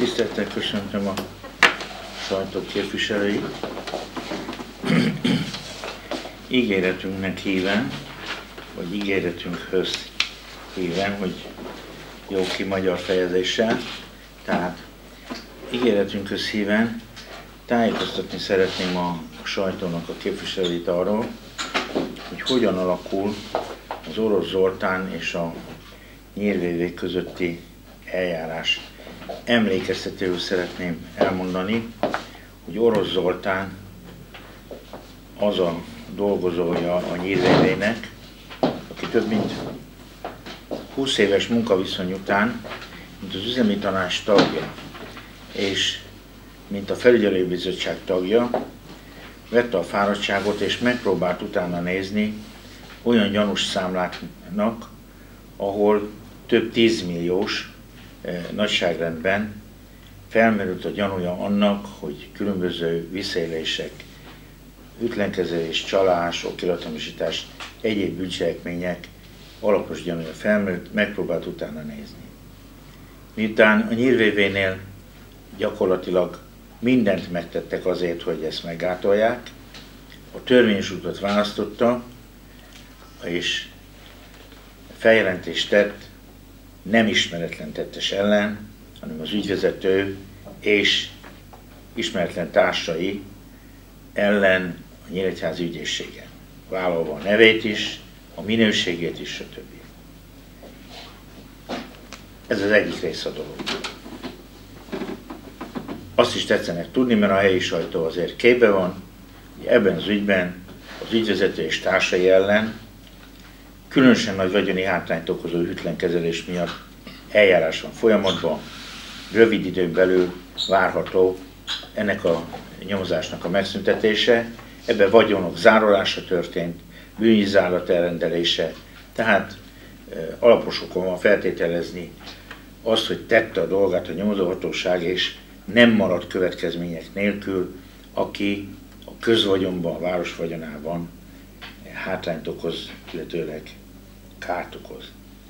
Tisztelettel köszöntöm a sajtó képviselőit. Ígéretünknek híven, vagy ígéretünkhöz híven, hogy jó ki magyar fejezéssel, tehát ígéretünkhöz híven tájékoztatni szeretném a sajtónak a képviselőit arról, hogy hogyan alakul az Orosz Zoltán és a Nyír közötti eljárás. Emlékeztetőül szeretném elmondani, hogy Orosz Zoltán az a dolgozója a Nyír, aki több mint 20 éves munkaviszony után, mint az üzemi tanács tagja, és mint a felügyelőbizottság tagja, vette a fáradtságot és megpróbált utána nézni olyan gyanús számláknak, ahol több 10 milliós nagyságrendben felmerült a gyanúja annak, hogy különböző visszaélések, ütlenkezelés, csalás, okiratomosítás, egyéb bűncselekmények alapos gyanúja felmerült, megpróbált utána nézni. Miután a Nyír gyakorlatilag mindent megtettek azért, hogy ezt meggátolják, a törvényes utat választotta, és feljelentést tett nem ismeretlen tettes ellen, hanem az ügyvezető és ismeretlen társai ellen a nyíregyházi ügyészségen, vállalva a nevét is, a minőségét is, stb. Ez az egyik része a dolog. Azt is tetszenek tudni, mert a helyi sajtó azért képbe van, hogy ebben az ügyben az ügyvezető és társai ellen különösen nagy vagyoni hátrányt okozó hűtlen kezelés miatt eljárás van folyamatban, rövid időn belül várható ennek a nyomozásnak a megszüntetése. Ebben vagyonok zárolása történt, bűnügyi elrendelése, tehát alapos okon van feltételezni azt, hogy tette a dolgát a nyomozóhatóság, és nem maradt következmények nélkül, aki a közvagyonban, a város vagyonában hátrányt okoz, illetőleg kárt okoz.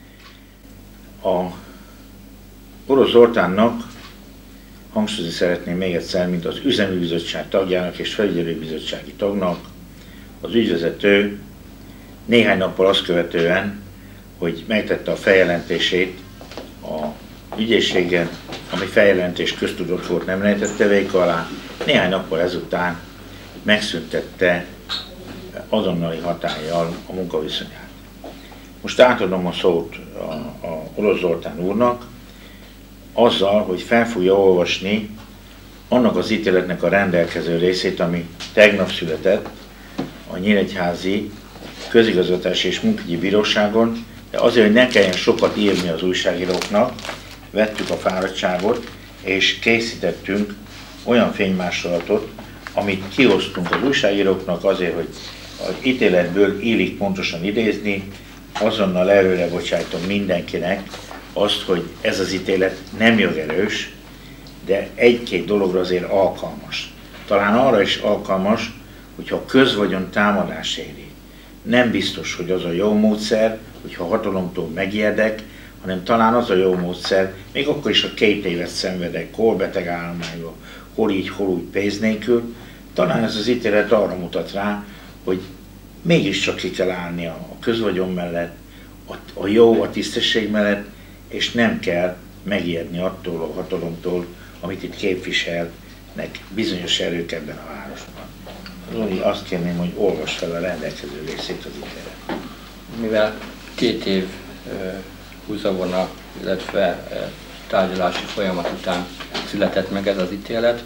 A Orosz Zoltánnak hangsúlyozni szeretném még egyszer, mint az üzemi bizottság tagjának és felügyelőbizottsági tagnak, az ügyvezető néhány nappal azt követően, hogy megtette a feljelentését a ügyészségen, ami feljelentés köztudott volt, nem lehetett véka alá, néhány nappal ezután megszüntette azonnali hatállyal a munkaviszonyát. Most átadom a szót a Orosz Zoltán úrnak, azzal, hogy fel fogja olvasni annak az ítéletnek a rendelkező részét, ami tegnap született a Nyíregyházi Közigazgatási és Munkaügyi Bíróságon, de azért, hogy ne kelljen sokat írni az újságíróknak, vettük a fáradtságot, és készítettünk olyan fénymásolatot, amit kiosztunk az újságíróknak azért, hogy az ítéletből illik pontosan idézni, azonnal előre bocsájtom mindenkinek azt, hogy ez az ítélet nem jogerős, de egy-két dologra azért alkalmas. Talán arra is alkalmas, hogyha a közvagyon támadás éri. Nem biztos, hogy az a jó módszer, hogyha hatalomtól megijedek, hanem talán az a jó módszer, még akkor is, ha 2 évet szenvedek, hol beteg állományban, hol így, hol úgy pénz nélkül, talán ez az ítélet arra mutat rá, hogy mégiscsak ki kell állni a közvagyon mellett, a jó, a tisztesség mellett, és nem kell megijedni attól a hatalomtól, amit itt képviselnek bizonyos erők ebben a városban. Zoli, azt kérném, hogy olvasd fel a rendelkező részét az ítélet. Mivel 2 év húzavona, illetve tárgyalási folyamat után született meg ez az ítélet,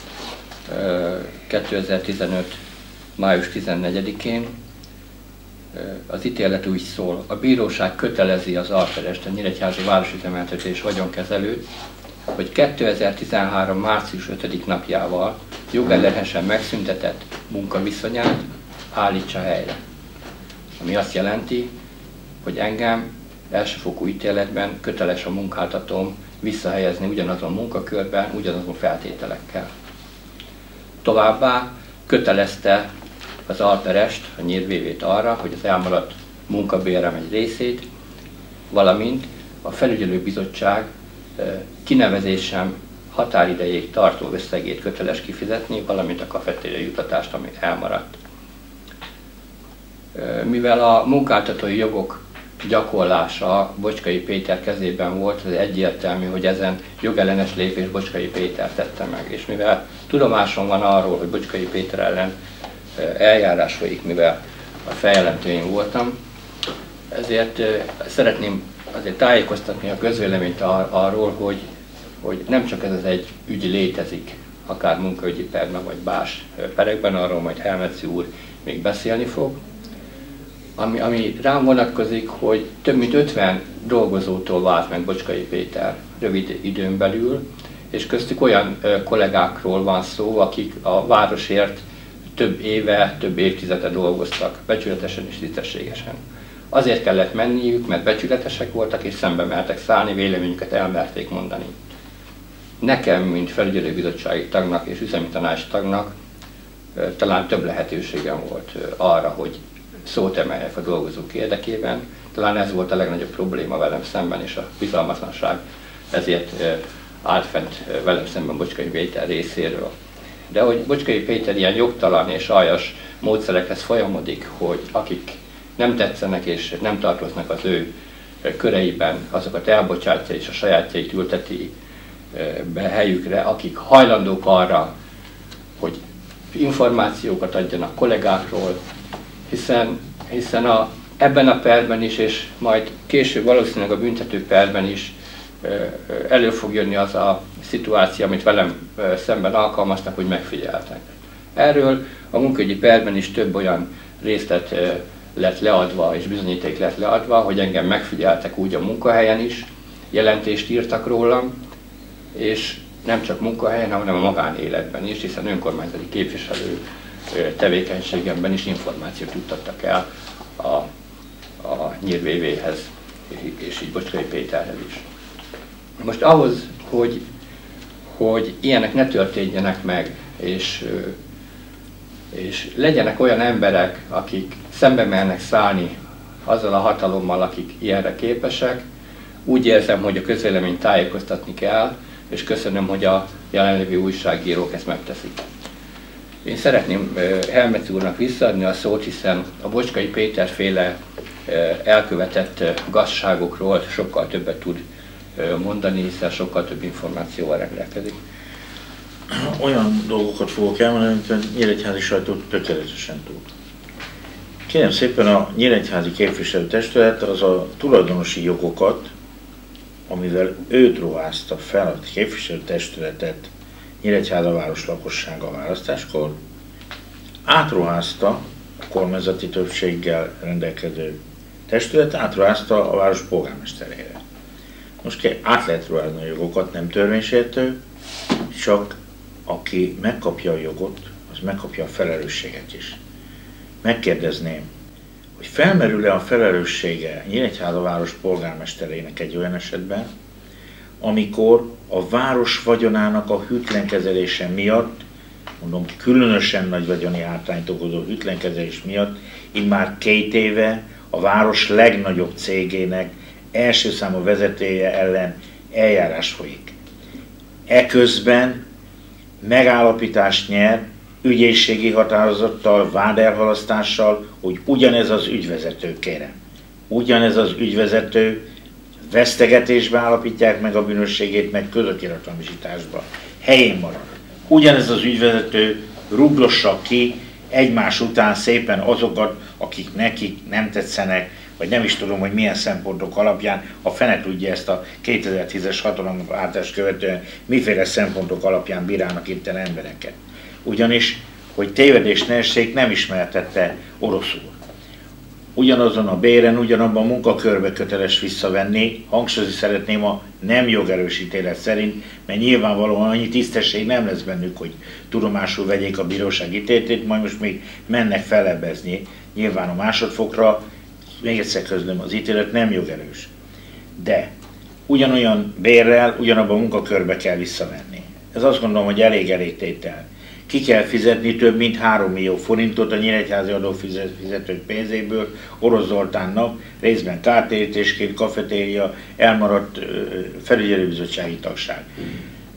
2015. május 14-én az ítélet úgy szól: a bíróság kötelezi az alperest, a nyíregyházi városüzemeltető és vagyonkezelőt, hogy 2013. március 5. napjával jogellenesen megszüntetett munkaviszonyát állítsa helyre. Ami azt jelenti, hogy engem elsőfokú ítéletben köteles a munkáltatóm visszahelyezni ugyanazon munkakörben, ugyanazon feltételekkel. Továbbá kötelezte az alperest, a Nyír arra, hogy az elmaradt munkabérem egy részét, valamint a felügyelőbizottság kinevezésem határidejéig tartó összegét köteles kifizetni, valamint a kafetéria juttatást, ami elmaradt. Mivel a munkáltatói jogok gyakorlása Bocskai Péter kezében volt, ez egyértelmű, hogy ezen jogellenes lépés Bocskai Péter tette meg. És mivel tudomásom van arról, hogy Bocskai Péter ellen eljárás folyik, mivel a feljelentőjén voltam, ezért szeretném azért tájékoztatni a közvéleményt arról, hogy nem csak ez az egy ügy létezik, akár munkaügyi perben vagy más perekben, arról majd Helmetszi úr még beszélni fog. Ami rám vonatkozik, hogy több mint 50 dolgozótól vált meg Bocskai Péter rövid időn belül, és köztük olyan kollégákról van szó, akik a városért több éve, több évtizede dolgoztak, becsületesen és tisztességesen. Azért kellett menniük, mert becsületesek voltak és szembe mertek szállni, véleményüket elmerték mondani. Nekem, mint felügyelőbizottsági tagnak és üzemi tanács tagnak talán több lehetőségem volt arra, hogy szót emeljek a dolgozók érdekében. Talán ez volt a legnagyobb probléma velem szemben, és a bizalmatlanság ezért állt fent velem szemben Bocskai Péter részéről. De hogy Bocskai Péter ilyen jogtalan és aljas módszerekhez folyamodik, hogy akik nem tetszenek és nem tartoznak az ő köreiben, azokat elbocsátja és a sajátjait ülteti be helyükre, akik hajlandók arra, hogy információkat adjanak kollégákról, hiszen ebben a perben is, és majd később valószínűleg a büntető perben is elő fog jönni az a szituáció, amit velem szemben alkalmaztak, hogy megfigyeltek. Erről a munkaügyi perben is több olyan részlet lett leadva, és bizonyíték lett leadva, hogy engem megfigyeltek úgy a munkahelyen is, jelentést írtak rólam, és nem csak munkahelyen, hanem a magánéletben is, hiszen önkormányzati képviselő tevékenységemben is információt juttattak el a Nyír VV-hez, és így Bocskai Péterhez is. Most ahhoz, hogy ilyenek ne történjenek meg, és legyenek olyan emberek, akik szembe mernek szállni azzal a hatalommal, akik ilyenre képesek, úgy érzem, hogy a közvéleményt tájékoztatni kell, és köszönöm, hogy a jelenlévő újságírók ezt megteszik. Én szeretném Helmetszi úrnak visszaadni a szót, hiszen a Bocskai Péter féle elkövetett gazságokról sokkal többet tud mondani, hiszen sokkal több információval rendelkezik. Olyan dolgokat fogok elmondani, amit a nyíregyházi sajtó tökéletesen tud. Kérem szépen, a nyíregyházi képviselőtestület az a tulajdonosi jogokat, amivel őt ruházta fel a képviselőtestületet Nyíregyháza város lakossága választáskor, átruházta a kormányzati többséggel rendelkező testület, átruházta a város polgármesterére. Most át lehet ruházni a jogokat, nem törvénysértő, csak aki megkapja a jogot, az megkapja a felelősséget is. Megkérdezném, hogy felmerül-e a felelőssége Nyíregyháza város polgármesterének egy olyan esetben, amikor a város vagyonának a hűtlen kezelése miatt, mondom, különösen nagy vagyoni hátrányt okozó hűtlen kezelés miatt, immár 2 éve a város legnagyobb cégének első számú vezetője ellen eljárás folyik. Eközben megállapítást nyer ügyészségi határozattal, vádelhalasztással, hogy ugyanez az ügyvezető, kérem. Ugyanez az ügyvezető vesztegetésbe állapítják meg a bűnösségét, meg közökirathamisításba. Helyén marad. Ugyanez az ügyvezető rugdossa ki egymás után szépen azokat, akik nekik nem tetszenek, vagy nem is tudom, hogy milyen szempontok alapján, a fene tudja ezt a 2010-es hatalomváltást követően, miféle szempontok alapján bírálnak itten embereket. Ugyanis, hogy tévedés ne essék, nem ismertette oroszul. Ugyanazon a béren, ugyanabban a munkakörbe köteles visszavenni, hangsúlyozni szeretném a nem jogerős ítélet szerint, mert nyilvánvalóan annyi tisztesség nem lesz bennük, hogy tudomásul vegyék a bíróság ítéletét, majd most még mennek felebbezni. Nyilván a másodfokra, még egyszer közlöm, az ítélet nem jogerős. De ugyanolyan bérrel, ugyanabban a munkakörbe kell visszavenni. Ez azt gondolom, hogy elég tétel. Ki kell fizetni több mint 3 millió forintot a nyíregyházi adófizetők pénzéből Orosz Zoltánnak, részben kártérítésként, kafetéria, elmaradt felügyelőbizottsági tagság.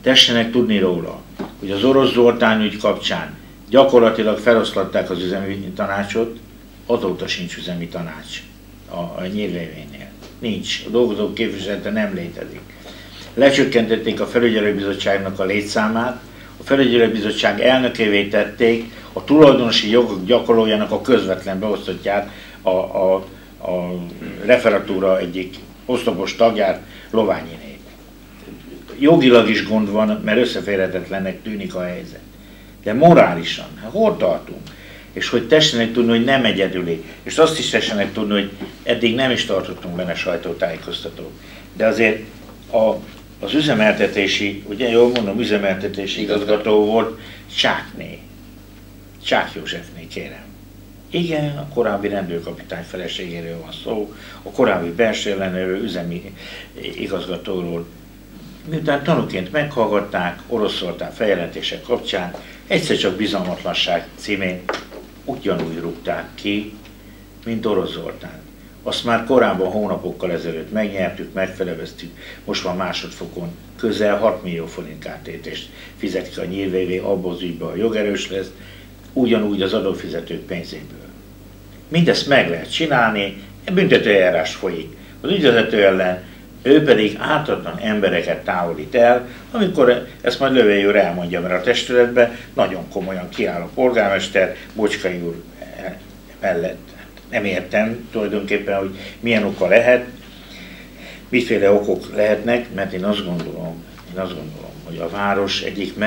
Tessenek tudni róla, hogy az Orosz Zoltán ügy kapcsán gyakorlatilag feloszlatták az üzemi tanácsot, azóta sincs üzemi tanács a Nyírvévénél. Nincs. A dolgozók képviselete nem létezik. Lecsökkentették a felügyelőbizottságnak a létszámát, a felügyelőbizottság elnökévé tették a tulajdonosi jogok gyakorlójának a közvetlen beosztottját, a referatúra egyik oszlopos tagját, Loványiné. Jogilag is gond van, mert összeférhetetlennek tűnik a helyzet. De morálisan, hol tartunk? És hogy tessenek tudni, hogy nem egyedüli. És azt is tessenek tudni, hogy eddig nem is tartottunk benne sajtótájékoztatót. De azért az üzemeltetési, ugye jól mondom, üzemeltetési igazgató volt Csákné. Csák Józsefné, kérem. Igen, a korábbi rendőrkapitány feleségéről van szó, a korábbi belső ellenőrő üzemi igazgatóról. Miután tanúként meghallgatták Orosz Zoltán feljelentések kapcsán, egyszer csak bizalmatlanság címén ugyanúgy rúgták ki, mint Orosz Zoltán. Azt már korábban hónapokkal ezelőtt megnyertük, megfeleveztük, most már másodfokon közel 6 millió forint kártérítést fizetik a Nyírvévé, abban az ügyben a jogerős lesz, ugyanúgy az adófizetők pénzéből. Mindezt meg lehet csinálni, büntetőeljárás folyik az ügyvezető ellen, ő pedig ártatlan embereket távolít el, amikor ezt majd Lövély úr elmondja, mert a testületben nagyon komolyan kiáll a polgármester, Bocskai úr mellett. Nem értem tulajdonképpen, hogy milyen oka lehet, miféle okok lehetnek, mert én azt gondolom, hogy a város egyik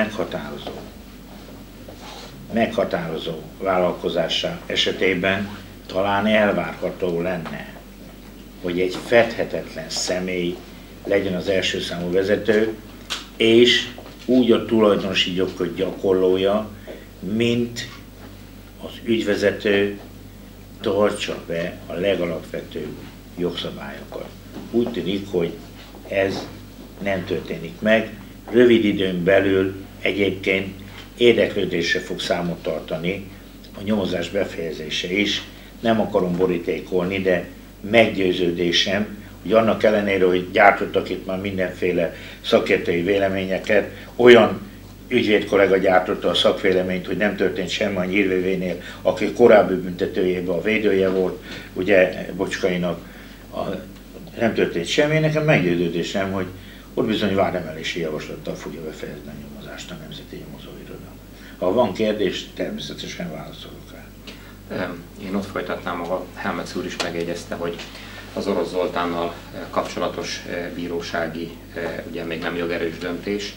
meghatározó vállalkozása esetében talán elvárható lenne, hogy egy fedhetetlen személy legyen az első számú vezető, és úgy a tulajdonosi jogokat gyakorlója, mint az ügyvezető tartsa be a legalapvetőbb jogszabályokat. Úgy tűnik, hogy ez nem történik meg. Rövid időn belül egyébként érdeklődésre fog számot tartani a nyomozás befejezése is. Nem akarom borítékolni, de meggyőződésem, hogy annak ellenére, hogy gyártottak itt már mindenféle szakértői véleményeket, olyan ügyvédkollega gyártotta a szakvéleményt, hogy nem történt semmi a Nyírvévénél, aki korábbi büntetőjében a védője volt, ugye Bocskainak nem történt semmi. Nekem meggyőződésem, hogy ott bizony vádemelési javaslattal fogja befejezni a nyomozást a Nemzeti Nyomozóiroda. Ha van kérdés, természetesen válaszolok rá. Én ott folytatnám, ahol Helmetsz úr is megjegyezte, hogy az Orosz Zoltánnal kapcsolatos bírósági, ugye még nem jogerős döntés,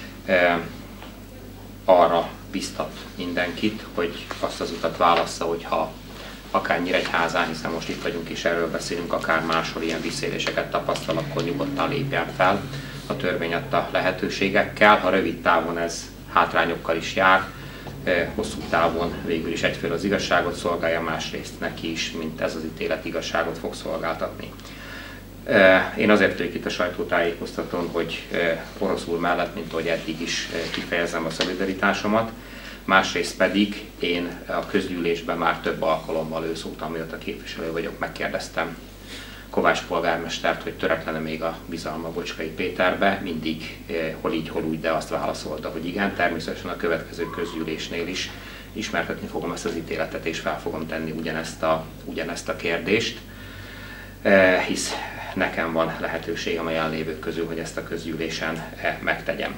arra biztat mindenkit, hogy azt az utat válassza, hogyha akár Nyíregyházán, hiszen most itt vagyunk és erről beszélünk, akár máshol ilyen visszaéléseket tapasztal, akkor nyugodtan lépjen fel a törvény adta lehetőségekkel. Ha rövid távon ez hátrányokkal is jár, hosszú távon végül is egyfél az igazságot szolgálja, másrészt neki is, mint ez az ítélet, igazságot fog szolgáltatni. Én azért vagyok itt a sajtótájékoztatón, hogy Orosz úr mellett, mint ahogy eddig is kifejezem a szolidaritásomat, másrészt pedig én a közgyűlésben már több alkalommal őszóta, mióta képviselő vagyok, megkérdeztem Kovács polgármestert, hogy töretlene még a bizalma Bocskai Péterbe, mindig hol így, hol úgy, de azt válaszolta, hogy igen, természetesen a következő közgyűlésnél is ismertetni fogom ezt az ítéletet, és fel fogom tenni ugyanezt a kérdést, hisz nekem van lehetőségem a jelenlévők közül, hogy ezt a közgyűlésen megtegyem.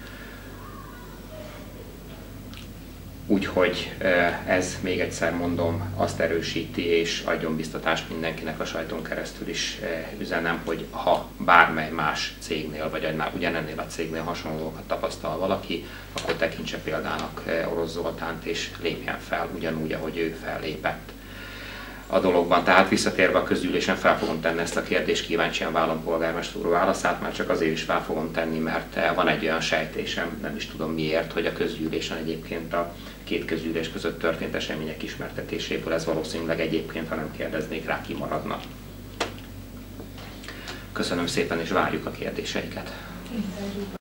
Úgyhogy ez, még egyszer mondom, azt erősíti és adjon biztatást mindenkinek a sajton keresztül is üzenem, hogy ha bármely más cégnél, vagy ugyanennél a cégnél hasonlókat tapasztal valaki, akkor tekintse példának Orosz Zoltánt és lépjen fel ugyanúgy, ahogy ő fellépett a dologban. Tehát visszatérve a közgyűlésen fel fogom tenni ezt a kérdést, kíváncsian várom polgármester úr válaszát, már csak azért is fel fogom tenni, mert van egy olyan sejtésem, nem is tudom miért, hogy a közgyűlésen egyébként a két közgyűlés között történt események ismertetéséből ez valószínűleg egyébként, ha nem kérdeznék rá, kimaradna. Köszönöm szépen és várjuk a kérdéseiket.